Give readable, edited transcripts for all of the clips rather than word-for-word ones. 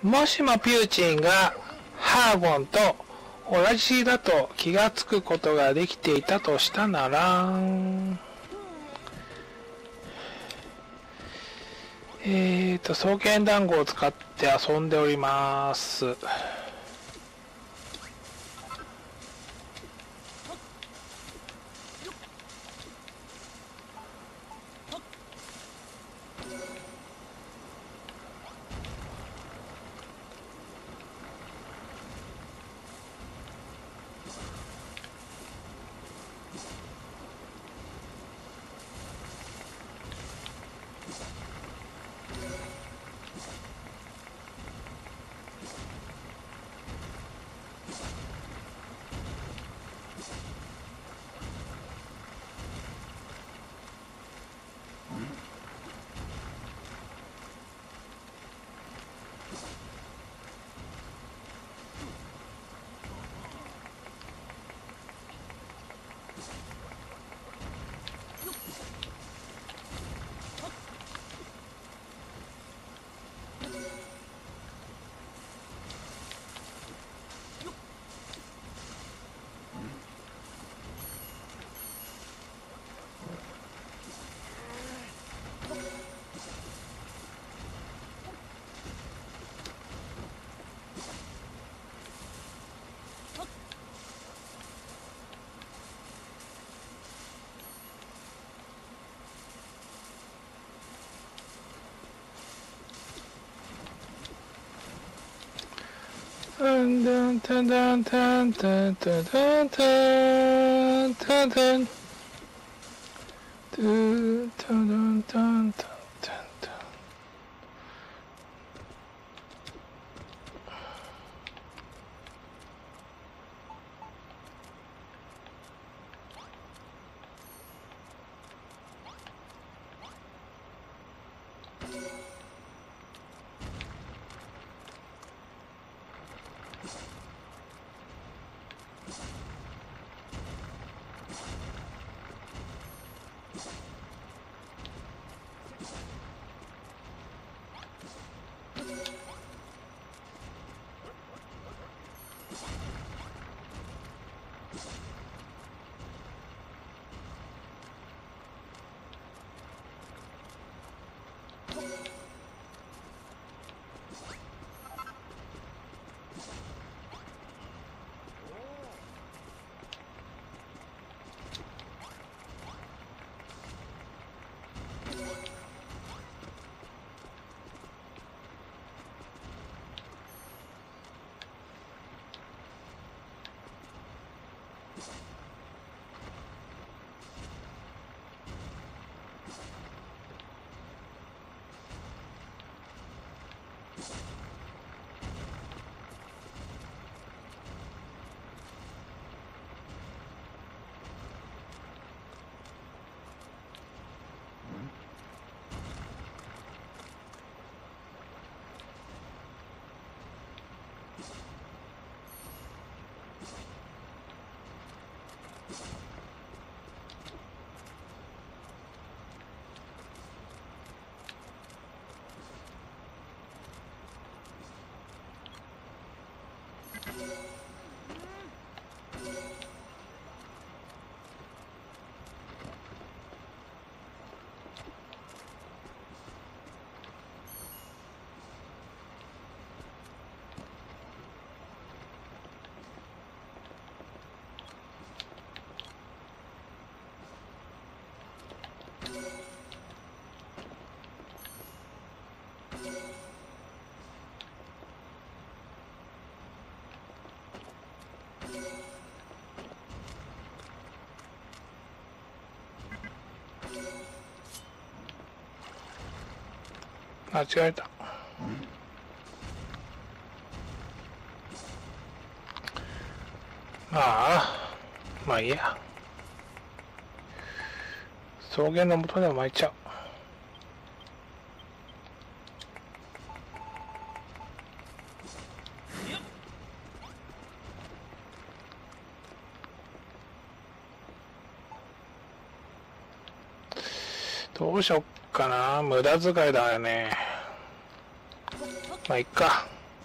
もしもピューチンがハーゴンと同じだと気がつくことができていたとしたなら、双剣団子を使って遊んでおります。タンタンタンタンタンタンタンタンタンタンタンタンタンタンタン。間違えた。まあいいや。草原の元でも巻いちゃう。どうしよっかな。無駄遣いだよね。まあいっか。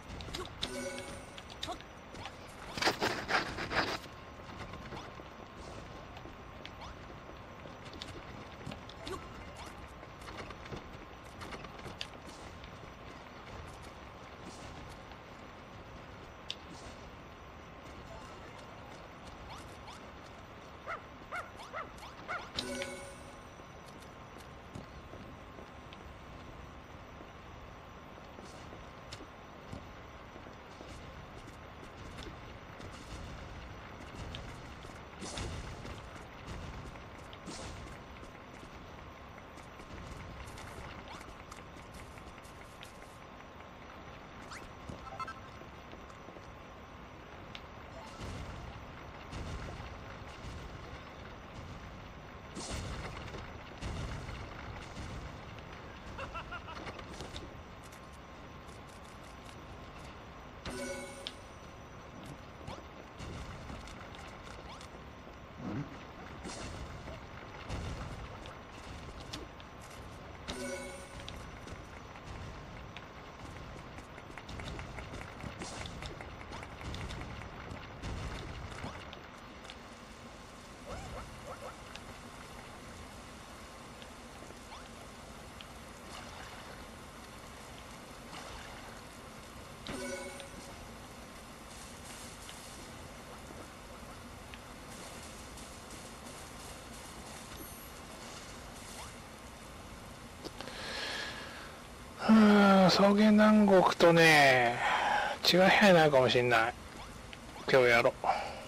草原南国とね、違い部屋ないかもしんない。今日やろう。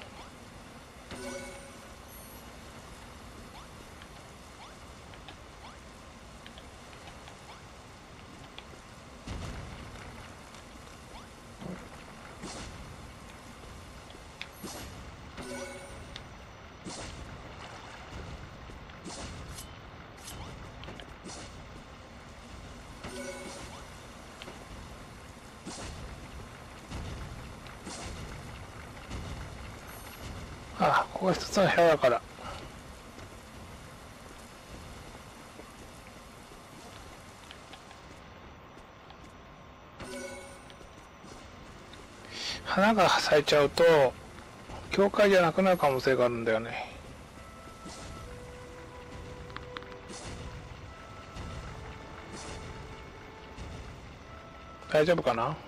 あ、ここが一つの部屋だから。花が咲いちゃうと教会じゃなくなる可能性があるんだよね。大丈夫かな。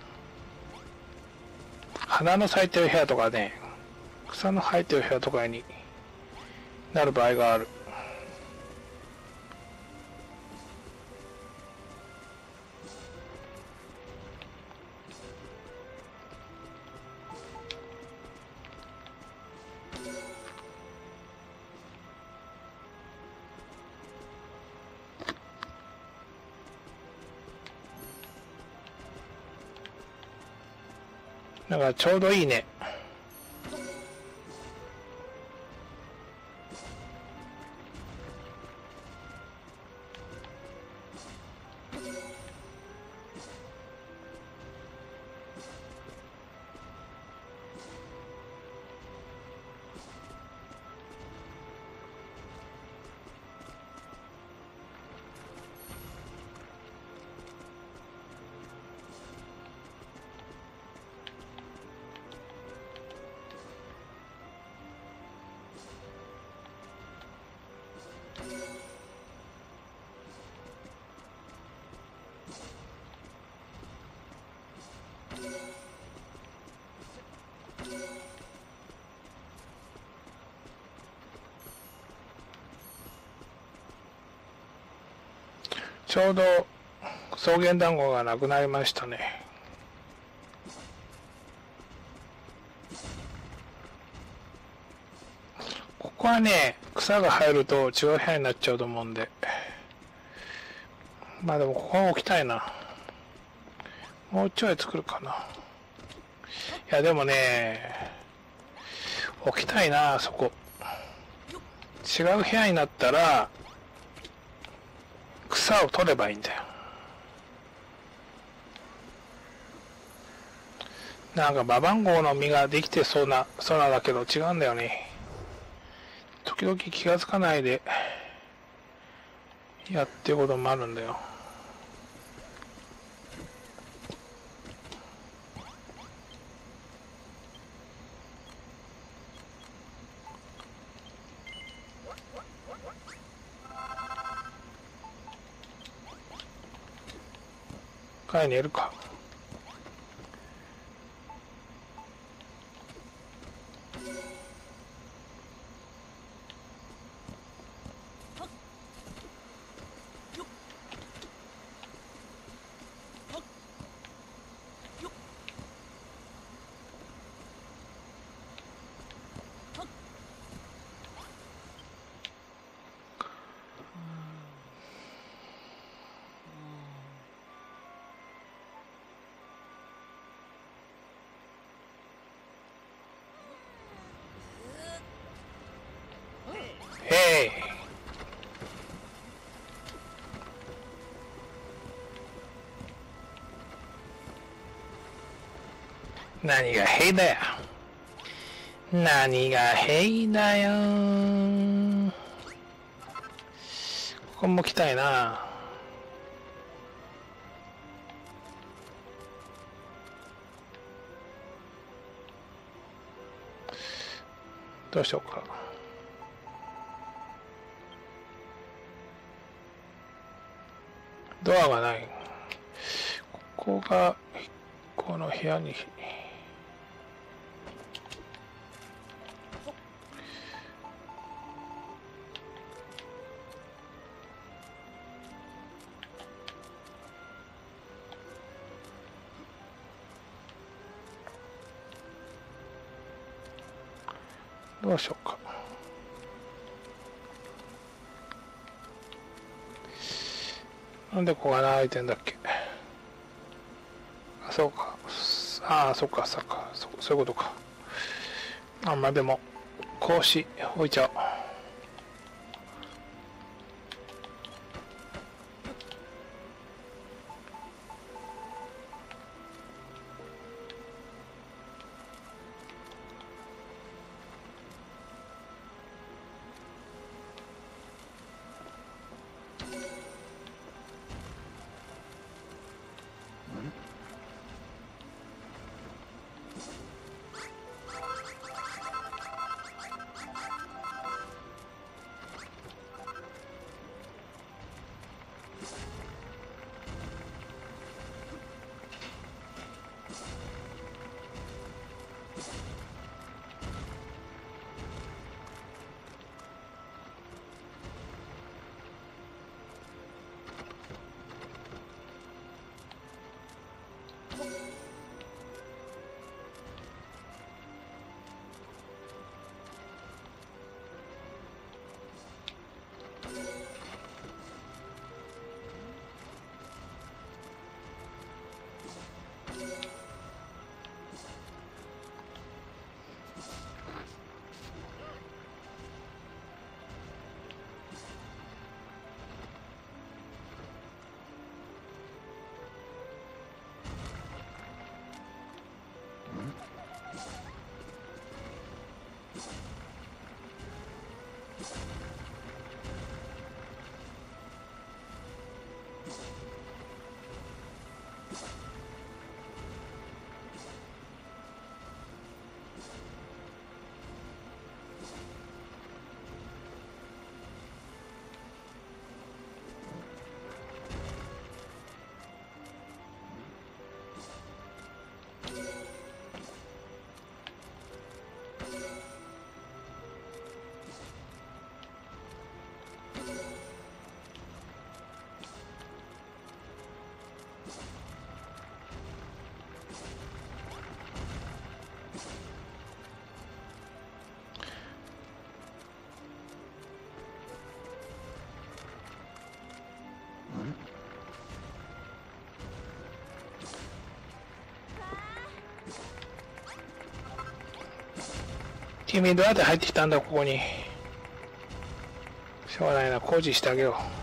花の咲いてる部屋とかね、草の生えてる部屋とかになる場合がある。だからちょうどいいね。ちょうど草原団子がなくなりましたね。ここはね、草が生えると違う部屋になっちゃうと思うんで。まあでもここは置きたいな。もうちょい作るかな。いやでもね、置きたいな、そこ。違う部屋になったら、草を取ればいいんだよ。なんか馬番号の実ができてそうな空だけど違うんだよね。時々気がつかないでやってることもあるんだよ。帰寝るか。へい。何がへいだよ。何がへいだよ。ここも来たいな。どうしようか。ドアがない。ここがこの部屋に。 どうしようか。なんでここが穴開いてんだっけ。あ、そうか。ああ、そっか、そっか。そういうことか。あ、まあでも、格子置いちゃおう。君どうやって入ってきたんだここに。しょうがないな、工事してあげよう。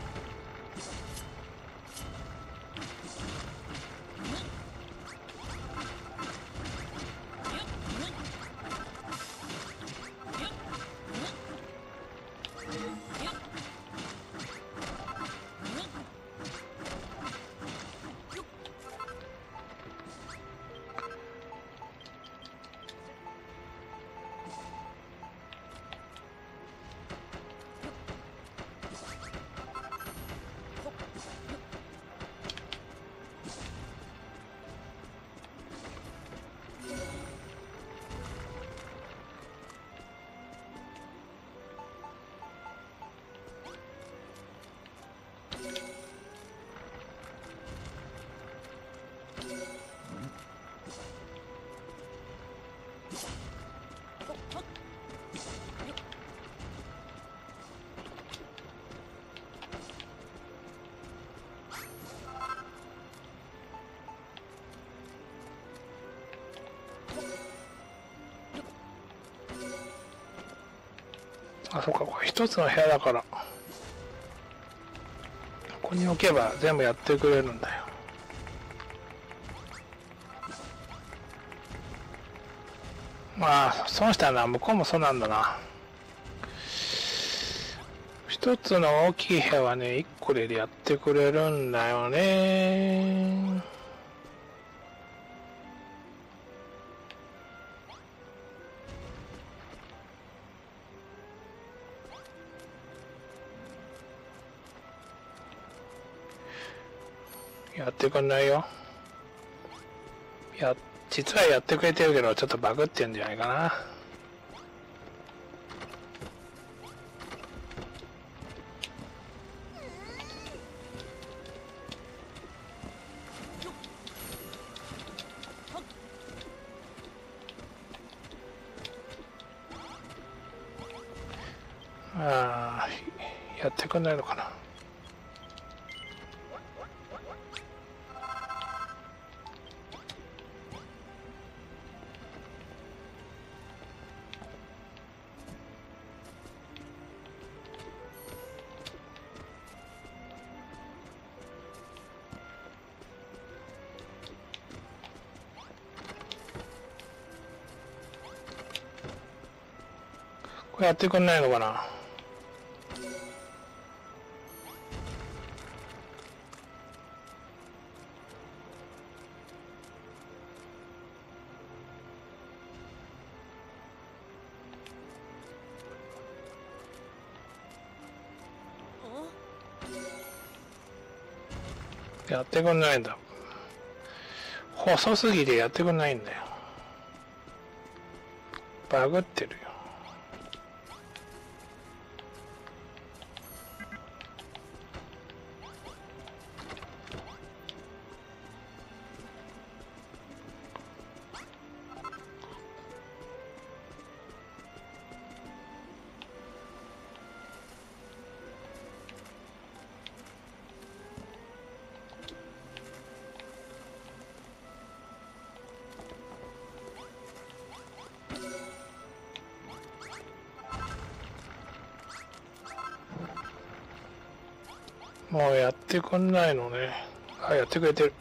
あ、そっか、これ一つの部屋だから、ここに置けば全部やってくれるんだよ。まあ、損したな、向こうもそうなんだな。一つの大きい部屋はね、一個でやってくれるんだよね。やってくんないよ。実はやってくれてるけど、ちょっとバグってんじゃないかな。 やってくんないのかな。これやってくんないのかな。やってくんないんだ。細すぎてやってくんないんだよ。バグってるよ。もうやってくんないのね。あ、やってくれてる。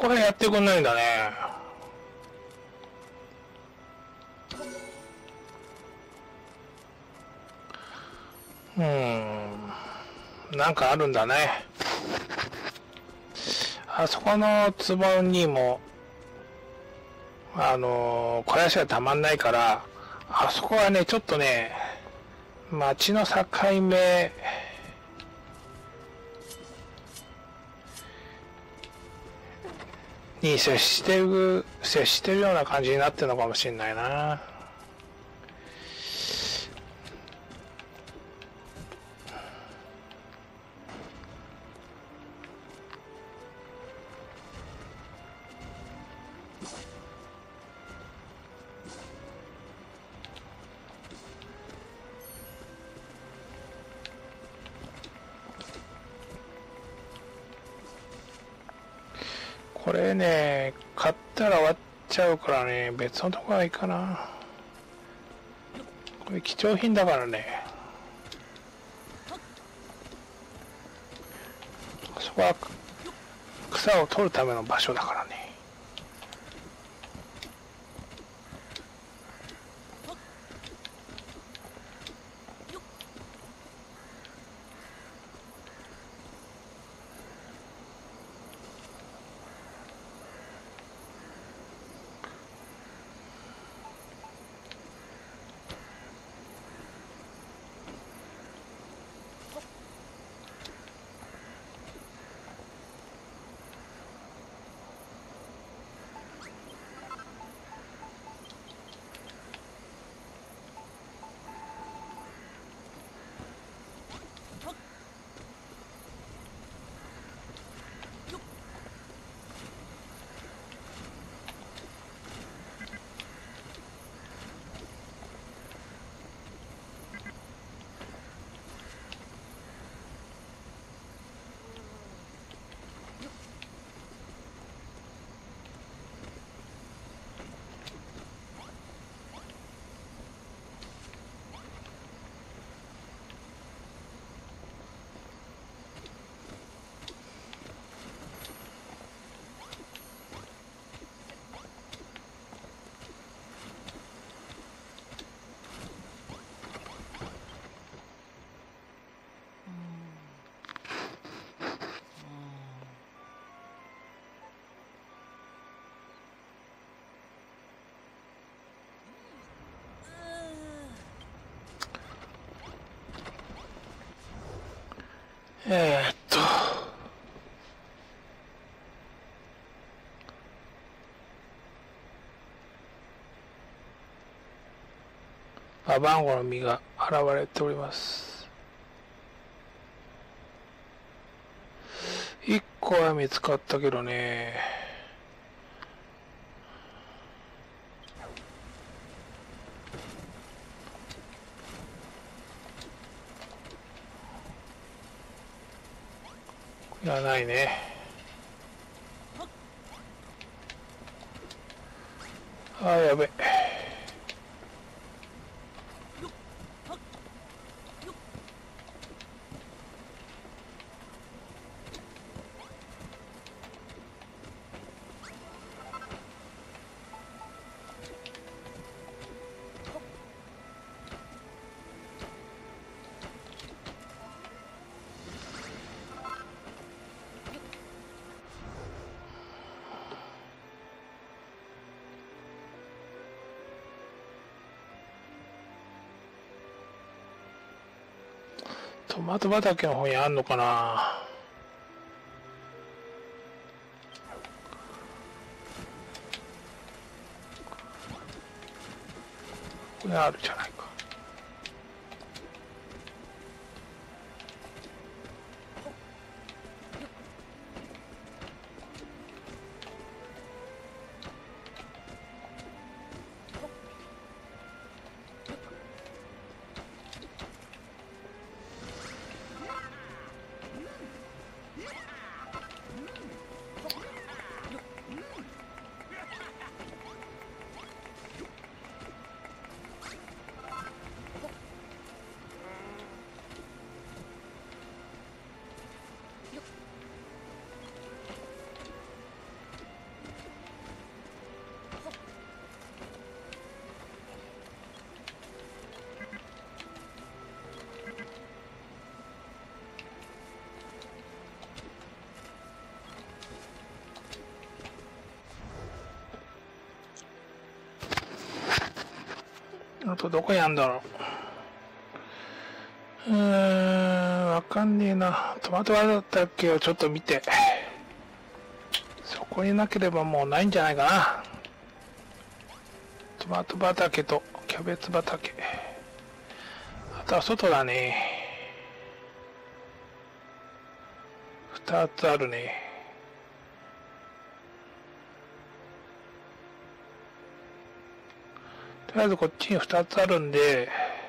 こらやってくんないんだね。なんかあるんだね。あそこの壺にも、肥やしがたまんないから、あそこはね、ちょっとね、町の境目に接してるような感じになってるのかもしれないな。これね、買ったら終わっちゃうからね、別のとこがいいかな。これ貴重品だからね。そこは草を取るための場所だからね。えーっと、アバンゴの実が現れております。1個は見つかったけどね。いや、ないね。あー、やべ。トマト畑の方にあんのかな。これあるじゃないか。 あとどこにあんだろう。わかんねえな。トマトはだったっけをちょっと見て。そこになければもうないんじゃないかな。トマト畑とキャベツ畑。あとは外だね。二つあるね。とりあえずこっちに2つあるんで、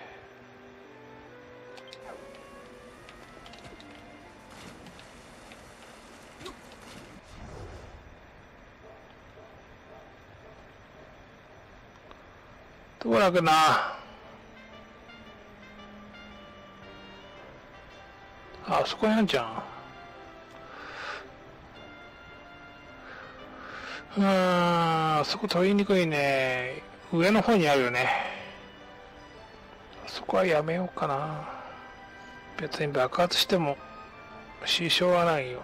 どこだっけな。あそこにあんじゃん。あそこ取りにくいね。上の方にあるよね。そこはやめようかな。別に爆発しても支障はないよ。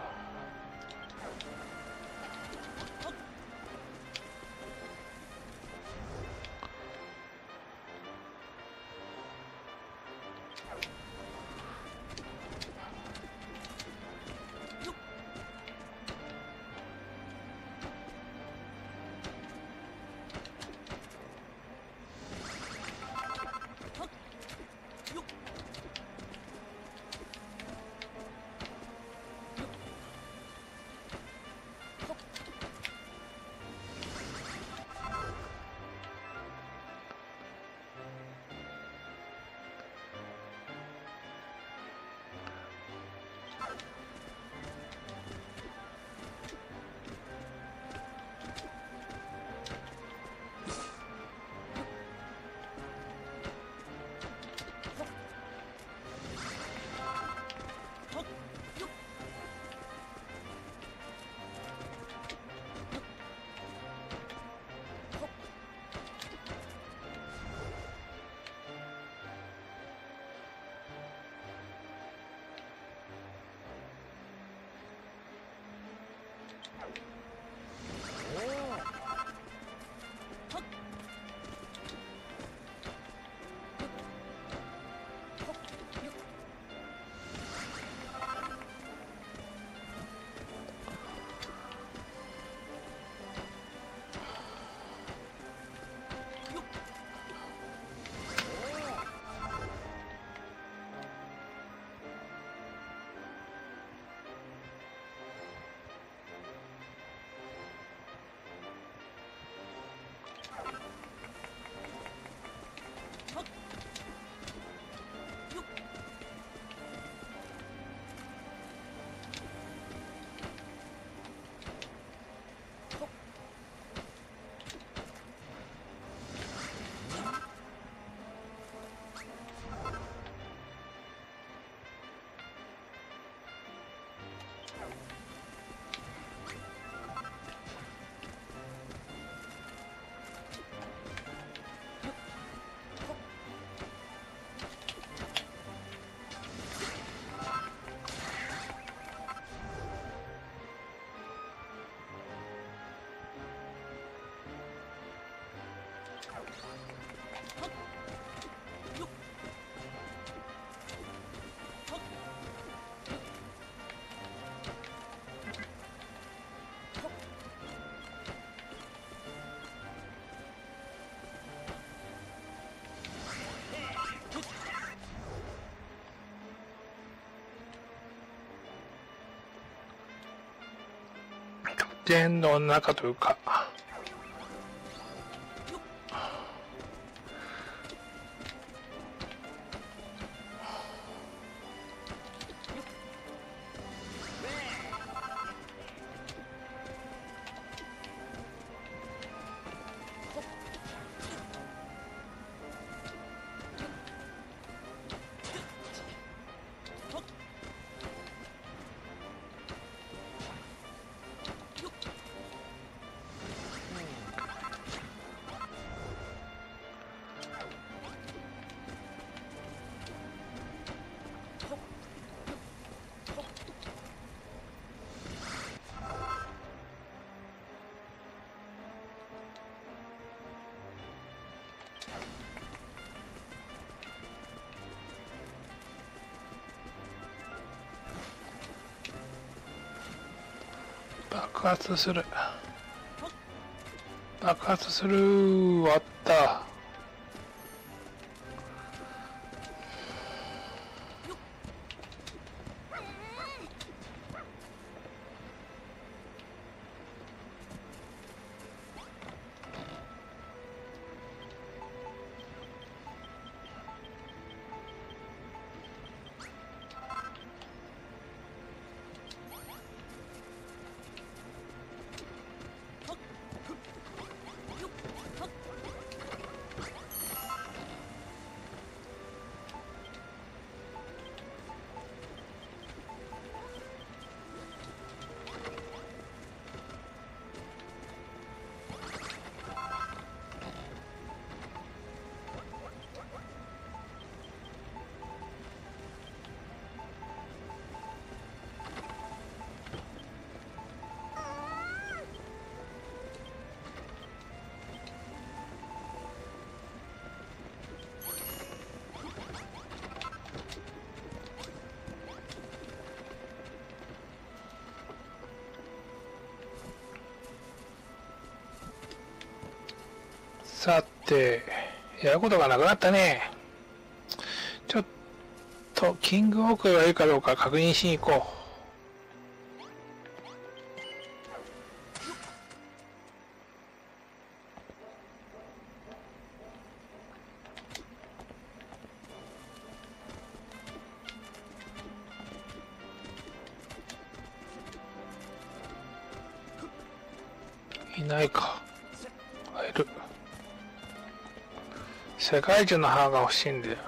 電の中というか、 爆発する。爆発する。終わった。さて、やることがなくなったね。ちょっと、キングオークがいいかどうか確認しに行こう。いないか。いる。世界中の歯が欲しいんだよ。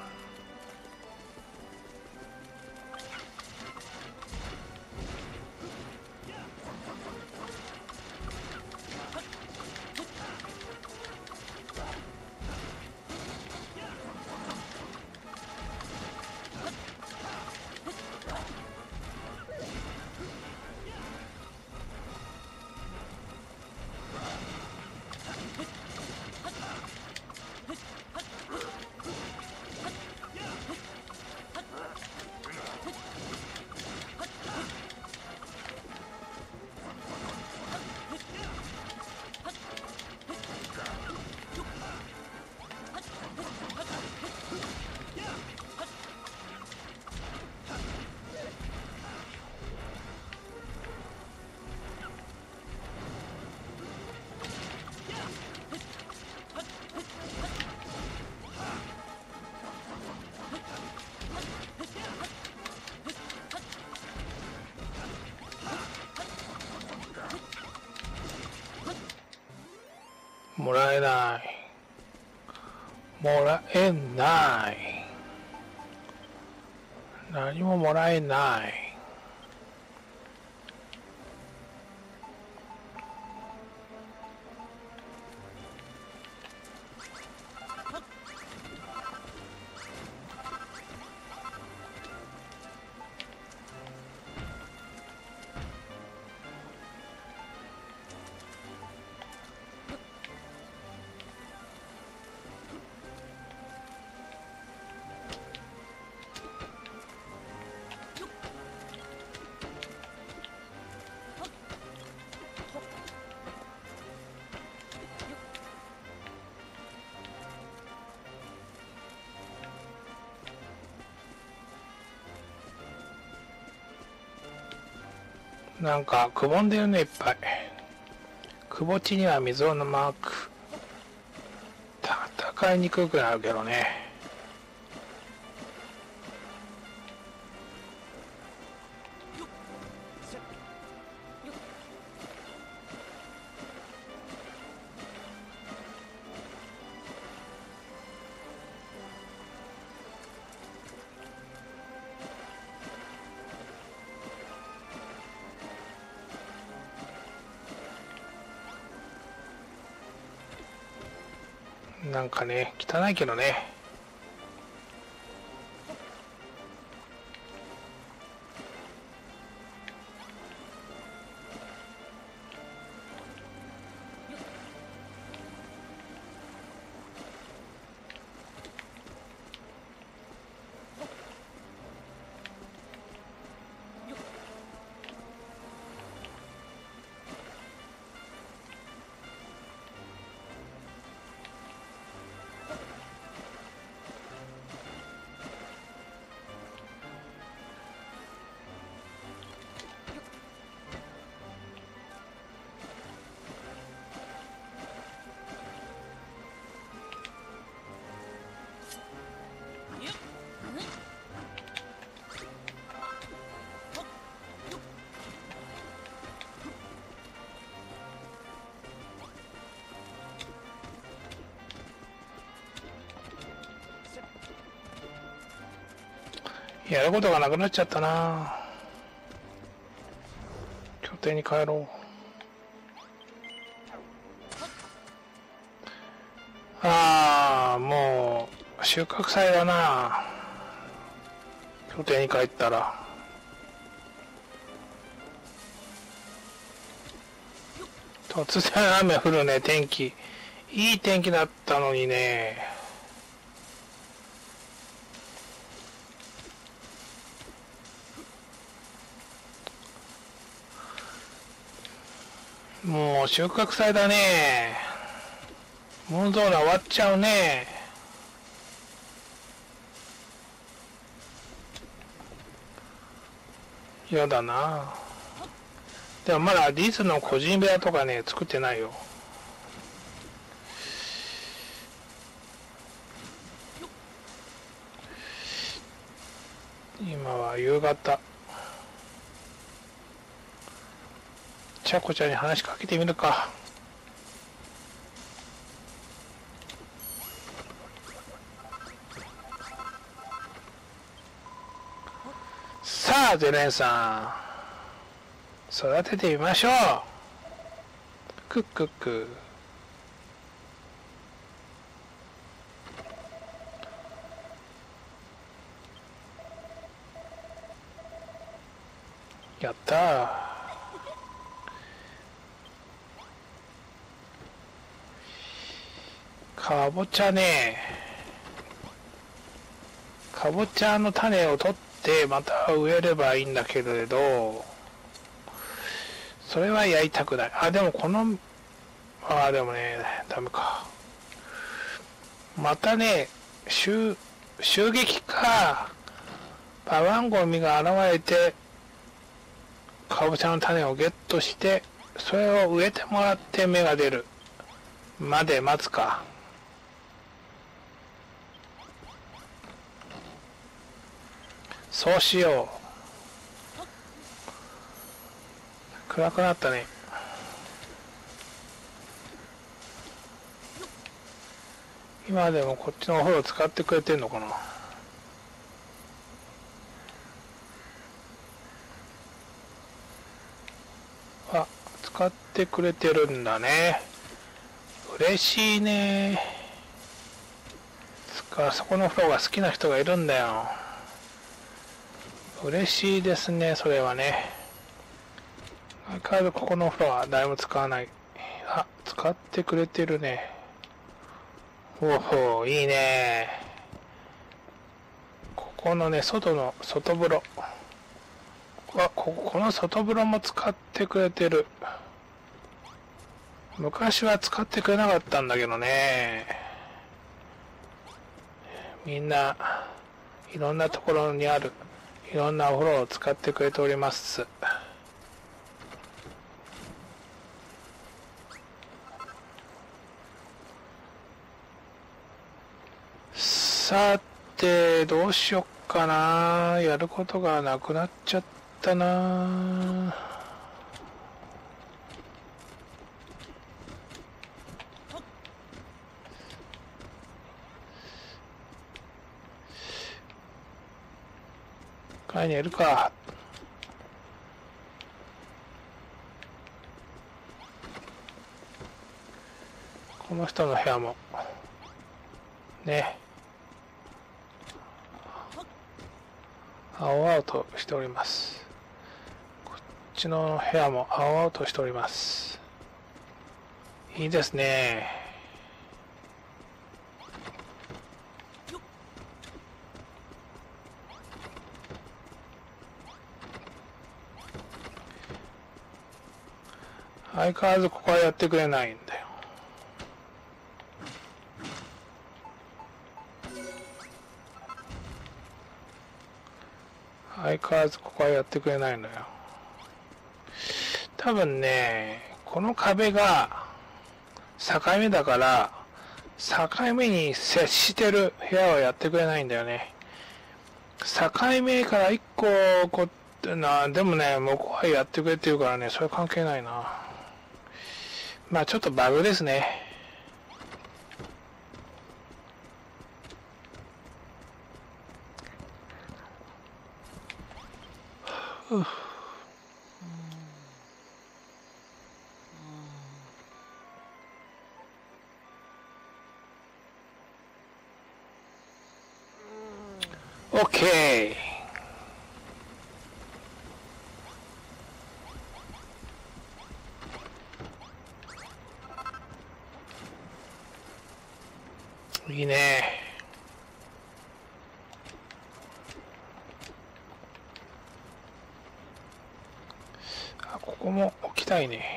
もらえない。もらえない。何ももらえない。なんかくぼんでるね、いっぱい。くぼ地には溝のマーク。戦いにくくなるけどね。なんかね、汚いけどね。 やることがなくなっちゃったな。拠点に帰ろう。ああ、もう収穫祭だな。拠点に帰ったら。突然雨降るね。天気いい天気だったのにね。もう収穫祭だね。モンゾーラ終わっちゃうね。やだな。でもまだリズの個人部屋とかね作ってないよ。今は夕方。ちゃこちゃんに話しかけてみるか。さあゼレンさん、育ててみましょう。クックック。やったー。かぼちゃね。かぼちゃの種を取ってまた植えればいいんだけれど、それはやりたくない。あ、でもこの、でもね、ダメか。またね、襲撃か、ババンゴミが現れて、かぼちゃの種をゲットして、それを植えてもらって芽が出るまで待つか。そうしよう。暗くなったね。今でもこっちのお風呂使ってくれてんのかな。あ、使ってくれてるんだね。嬉しいね。そこの風呂が好きな人がいるんだよ。嬉しいですね、それはね。相変わらずここのお風呂は誰も使わない。あ、使ってくれてるね。おほ、いいね。ここのね、外風呂。この外風呂も使ってくれてる。昔は使ってくれなかったんだけどね。みんないろんなところにあるいろんなお風呂を使ってくれております。さてどうしよっかな。やることがなくなっちゃったな。買いにやるか。この人の部屋もね、青々としております。こっちの部屋も青々としております。いいですね。相変わらずここはやってくれないんだよ。相変わらずここはやってくれないのよ。多分ね、この壁が境目だから、境目に接してる部屋はやってくれないんだよね。境目から1個でもね、向こうはやってくれてるからね、それ関係ないな。まあちょっとバグですね。 オッケー。いいね。あ、ここも置きたいね。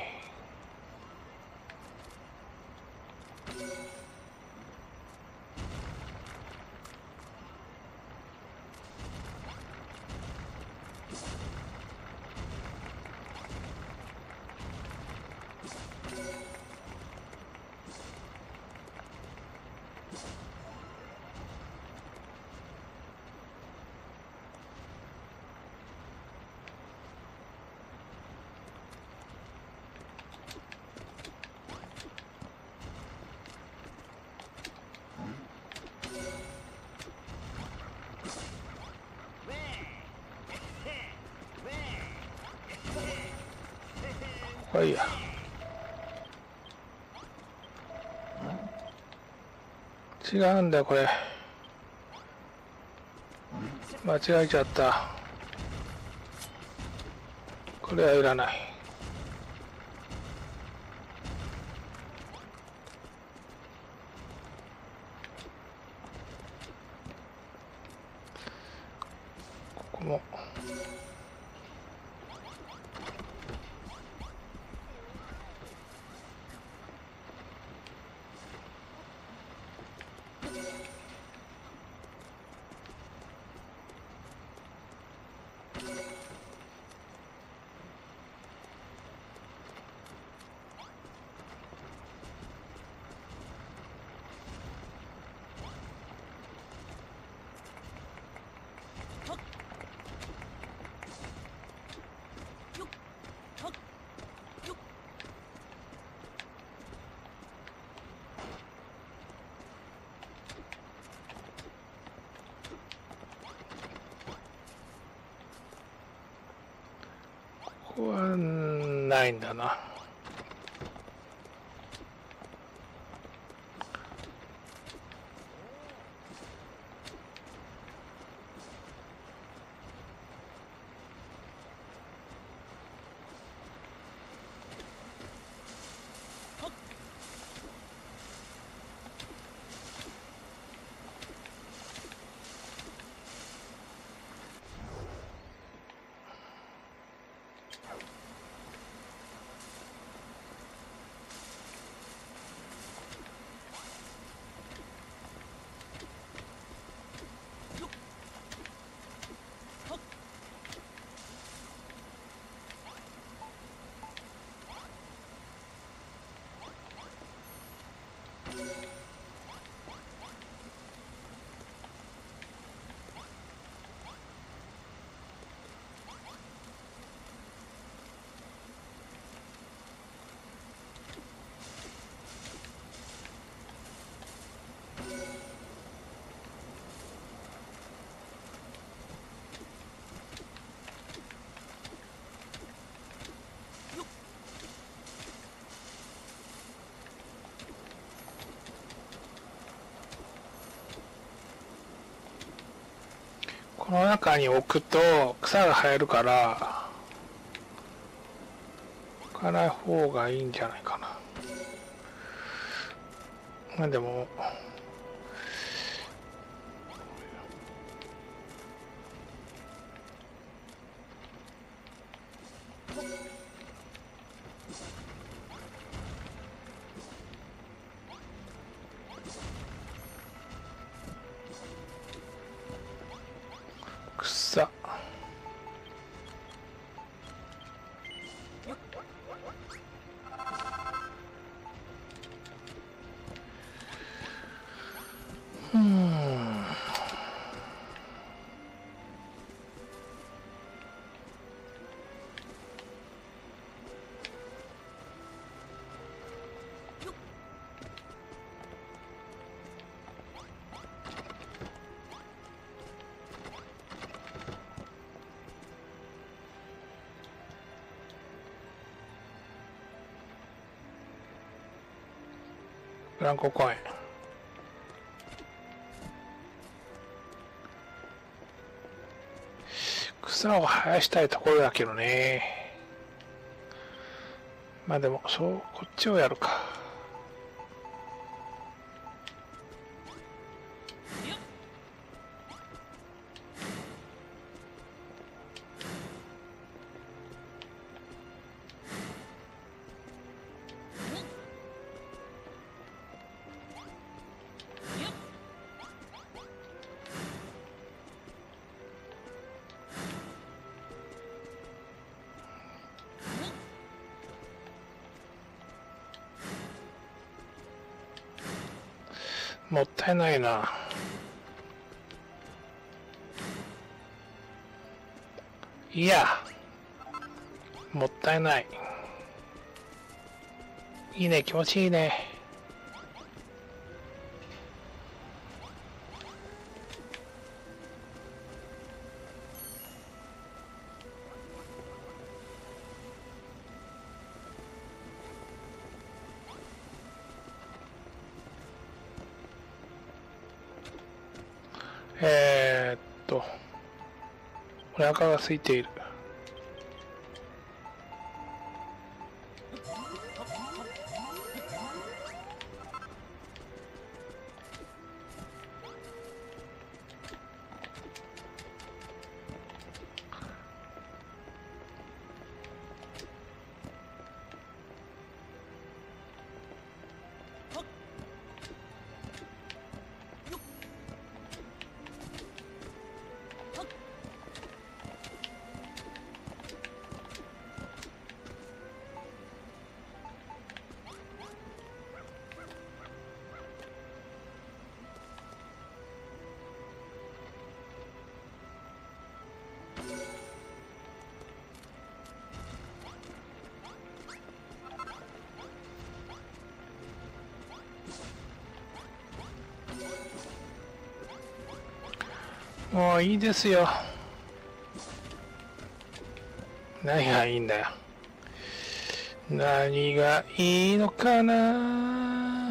ここはいいや。違うんだよこれ。間違えちゃった。これはいらない。ここも。ここはないんだな。この中に置くと草が生えるから置かない方がいいんじゃないかな。まあでも草ランコ公園。草を生やしたいところだけどね。まあでも、そう、こっちをやるか。もったいないな。いや、もったいない。いいね、気持ちいいね。えーっと、お腹が空いている。もういいですよ。何がいいんだよ。何がいいのかな。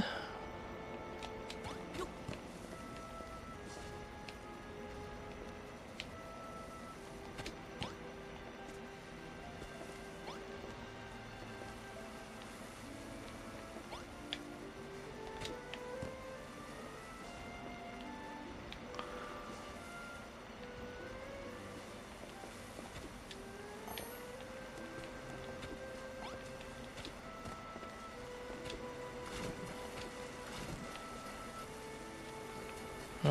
うん。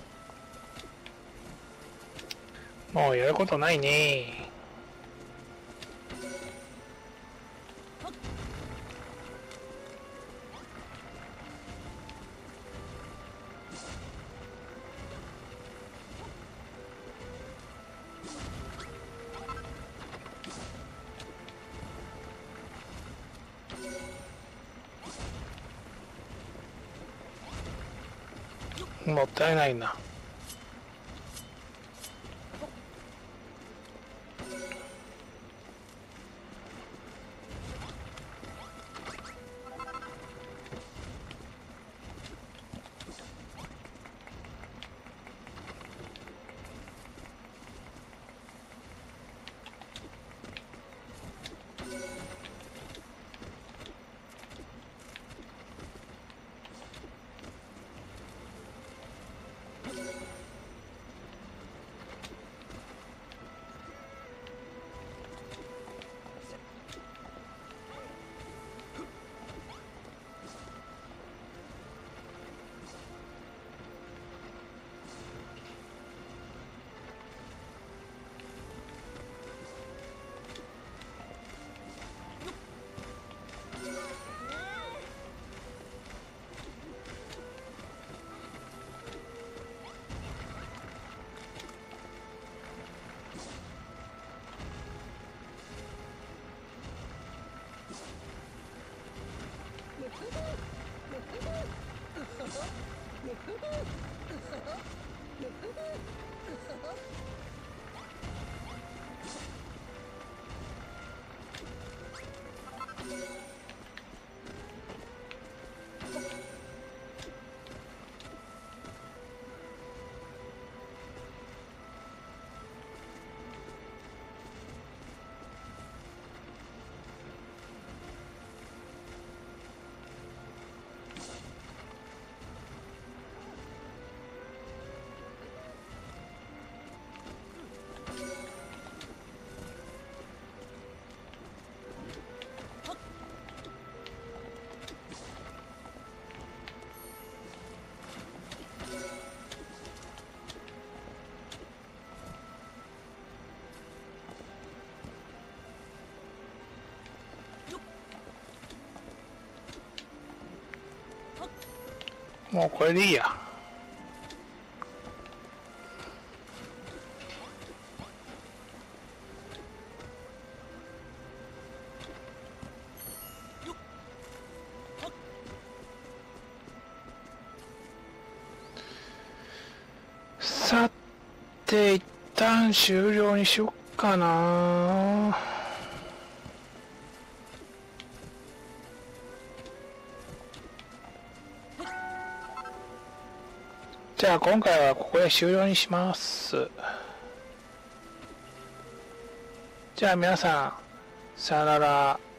もうやることないね。もったいないな。 もうこれでいいや。さて、一旦終了にしよっかな。じゃあ今回はここで終了にします。じゃあ皆さん、さよなら。